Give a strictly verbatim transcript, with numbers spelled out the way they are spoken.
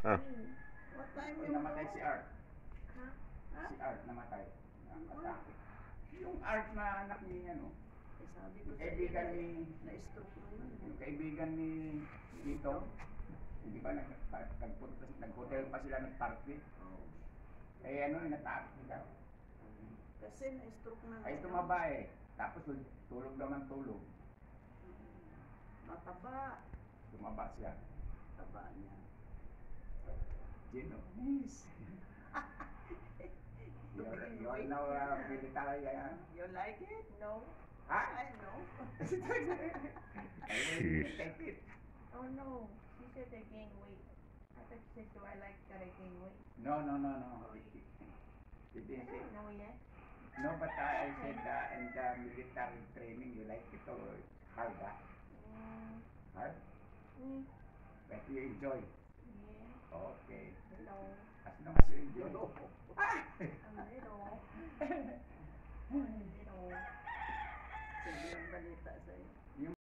Ah. What time Uy, you namatay go? si Art. Ha? Ha? Si Art namatay. Nakatake. Yung Art na anak ni ano, Eh, sabi ko yung sa kaibigan iyo, ni, na-stroke na yun. yung kaibigan ni Tito. Hindi ba nag, nagpunta, nag-hotel pa sila nag-party? Oh. Eh ano, natake nila. Kasi na-stroke na Ay tumaba eh. Tapos tulog naman tulog. Mataba. Tumaba siya. Taba niya. Gino, miss. You're, you're now uh, military, uh, You like it? No. ha? I know. I will take it. Oh no, she said I gain weight. I thought she said, do I like that I gain weight? No, no, no, no. It I didn't say. don't know yet. No, but I, I said uh, in the military training, you like it or hard, ah? Mm, Hard? mm, But you enjoy. yeah, Okay. hello. As long as you enjoy. Ah! I'm little. I'm little. Sige ang balita sa'yo.